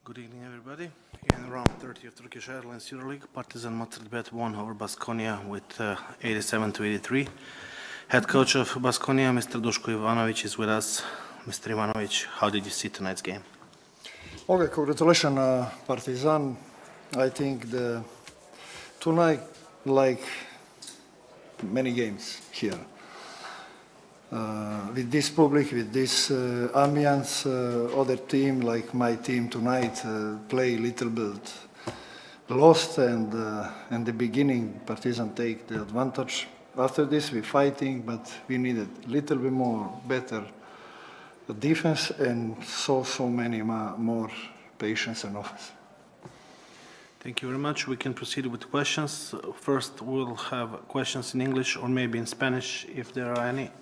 Good evening, everybody. In round 30 of Turkish Airlines EuroLeague, Partizan Motrdbet won over Baskonia with 87-83. Head coach of Baskonia, Mr. Duško Ivanović, is with us. Mr. Ivanović, how did you see tonight's game? Okay, congratulations, Partizan. I think tonight, like many games here, with this public, with this ambience, other team like my team tonight play a little bit lost, and in the beginning Partizan take the advantage. After this we're fighting, but we needed a little bit more better defense and so many more patience and offense. Thank you very much. We can proceed with questions. First, we'll have questions in English or maybe in Spanish, if there are any.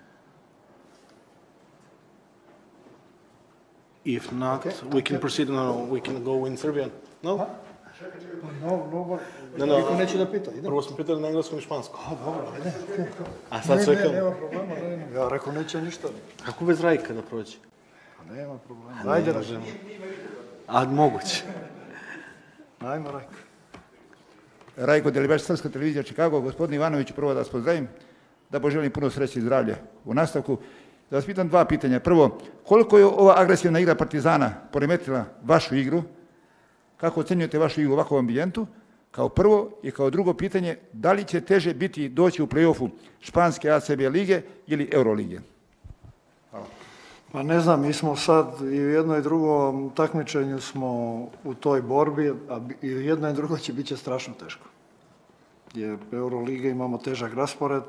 If not, okay, we can proceed. No, we can go in Serbian. No? No. Niko neće da pita. Prvo smo pitali na engleskom i španskom. Dobro, ajde. A sad sve kao... Nema problema. Ja rekao neće ništa. Kako bez Rajka da prođe? Nema problema. Ajde ražemo. A moguće. Ajmo, Rajko. Rajko Delibaš, Srpska televizija Čikago. Gospodin Ivanović, prvo da vas pozdravim, da poželim puno sreće i zdravlja u nastavku. Da vas pitam dva pitanja. Prvo, koliko je ova agresivna igra Partizana poremetila vašu igru? Kako ocenjujete vašu igru u ovakvom ambijentu? Kao prvo, i kao drugo pitanje, da li će teže biti doći u play-offu španske ACB lige ili Eurolige? Hvala. Pa ne znam, mi smo sad i u jedno i drugom takmičenju smo u toj borbi, a i u jedno i drugo će biti strašno teško. Jer Euroliga imamo težak raspored,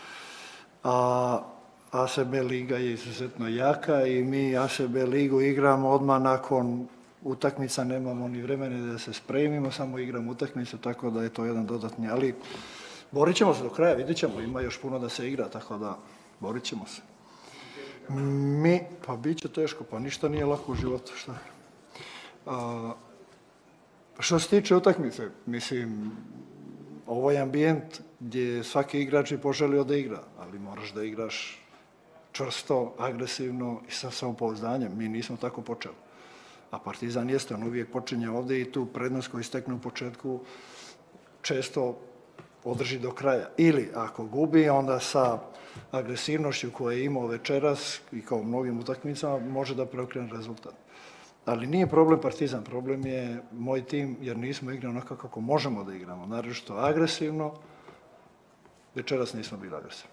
a ACB liga je izuzetno jaka i mi ACB ligu igramo odmah nakon utakmica, nemamo ni vremena da se spremimo, samo igramo utakmicu, tako da je to jedan dodatni, ali borit ćemo se do kraja, vidjet ćemo, ima još puno da se igra, tako da borit ćemo se. Pa bit će teško, pa ništa nije lako u životu, šta? Što se tiče utakmice, mislim, ovo je ambijent gdje svaki igrač je poželio da igra, ali moraš da igraš čvrsto, agresivno i sa samopouzdanjem. Mi nismo tako počeli. A Partizan jeste, on uvijek počinje ovdje i tu prednost koju stekne u početku često održi do kraja. Ili ako gubi, onda sa agresivnošću koju je imao večeras i kao mnogim utakmicama može da preokrene rezultat. Ali nije problem Partizan, problem je moj tim jer nismo igrali onako kako možemo da igramo. Naročito agresivno, večeras nismo bili agresivni.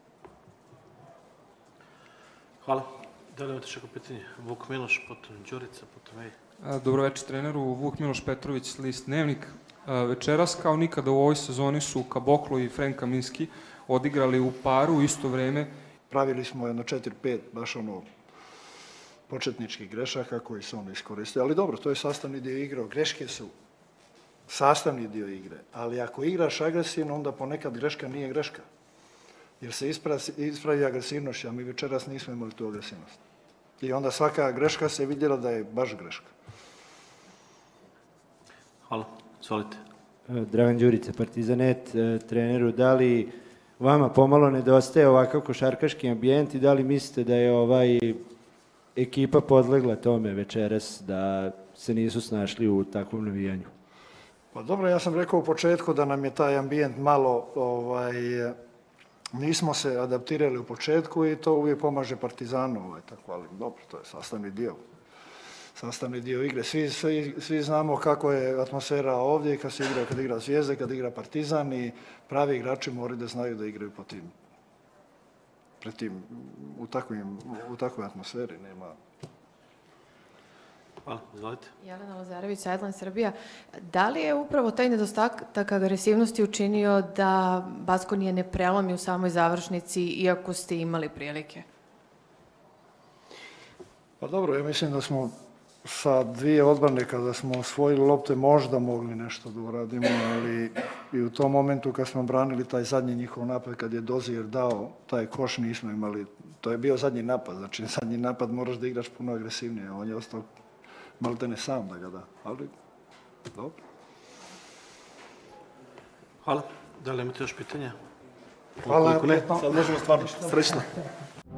Hvala. Da li imate še pitanje? Vuk Miloš, potom Đurica, potom Ej. Dobro večer treneru, Vuk Miloš Petrović, List Dnevnik. Večeras kao nikada u ovoj sezoni su Kaboklo i Frank Kaminski odigrali u paru u isto vreme. Pravili smo jedno 4-5, baš ono početničkih grešaka koji su oni iskoristili, ali dobro, to je sastavni dio igre, greške su sastavni dio igre, ali ako igraš agresivno, onda ponekad greška nije greška, jer se ispravi agresivnošću, a mi večeras nismo imali tu agresivnost. I onda svaka greška se vidjela da je baš greška. Hvala, izvolite. Dragan Đurica, Partizanet, treneru, da li vama pomalo nedostaje ovakav košarkaški ambijent i da li mislite da je ekipa podlegla tome večeras, da se nisu snašli u takvom navijanju? Pa dobro, ja sam rekao u početku da nam je taj ambijent malo, nismo se adaptirali u početku i to uvijek pomaže Partizanu, tako, ali dobro, to je sastavni dio igre. Svi znamo kako je atmosfera ovdje kad igra Zvijezda, kad igra Partizan i pravi igrači moraju da znaju da igraju u takvoj atmosferi. Nema. Hvala, izvolite. Jelena Lazarević, Sideline Srbija. Da li je upravo taj nedostatak agresivnosti učinio da Baskonija ne prelomi u samoj završnici, iako ste imali prilike? Pa dobro, ja mislim da smo sa dvije odbrane kada smo osvojili lopte možda mogli nešto da uradimo, ali i u tom momentu kad smo branili taj zadnji njihov napad, kad je Dozier dao taj koš, nismo imali, to je bio zadnji napad, znači zadnji napad moraš da igraš puno agresivnije, on je ostao maltene sam da ga da, ali dobro. Hvala. Da li imate još pitanja? Hvala. Sad možemo stvarno. Srećno.